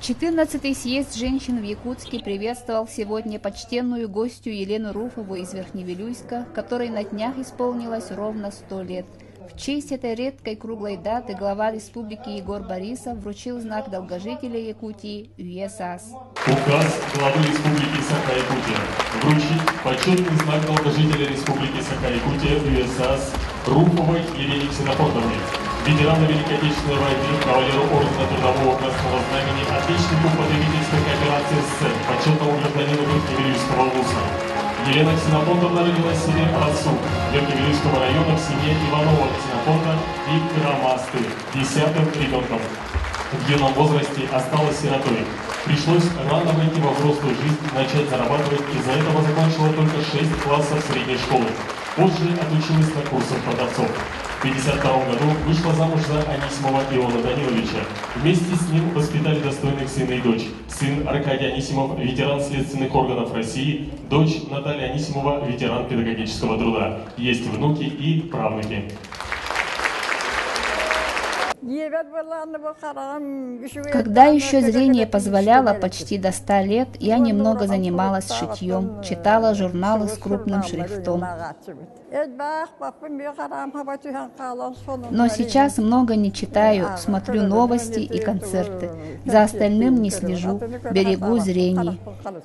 14-й съезд женщин в Якутске приветствовал сегодня почтенную гостью Елену Руфову из Верхневилюйска, которой на днях исполнилось ровно 100 лет. В честь этой редкой круглой даты глава республики Егор Борисов вручил знак долгожителя Якутии ЮЕСАС. Указ главы республики Саха-Якутия вручить почетный знак долгожителя республики Саха-Якутия ЮЕСАС Руфовой Елене Ксенофонтовне, ветерану Великой Отечественной войны, кавалеру ордена Трудового Красного Знамени, отличнику потребительской кооперации СССР, почетному гражданину Верхневилюйского ВУЗа. Елена Ксенофонтовна родилась в селе Расу Верхневилюйского района в семье Иванова Ксенофонта и Крамасты, 10-м ребенком. В юном возрасте осталась сиротой. Пришлось рано войти во взрослую жизнь, начать зарабатывать, из-за этого закончила только 6 классов средней школы. Позже отучилась на курсах продавцов. В 1952 году вышла замуж за Анисимова Иона Даниловича. Вместе с ним воспитали достойных сына и дочь. Сын Аркадий Анисимов, ветеран следственных органов России, дочь Наталья Анисимова, ветеран педагогического труда. Есть внуки и правнуки. Когда еще зрение позволяло почти до 100 лет, я немного занималась шитьем, читала журналы с крупным шрифтом. Но сейчас много не читаю, смотрю новости и концерты. За остальным не слежу, берегу зрение.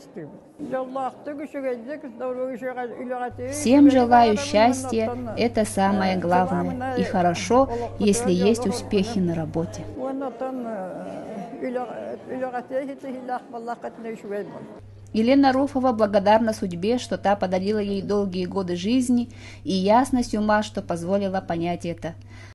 Всем желаю счастья, это самое главное. И хорошо, если есть успехи на работе. Елена Руфова благодарна судьбе, что та подарила ей долгие годы жизни и ясность ума, что позволила понять это.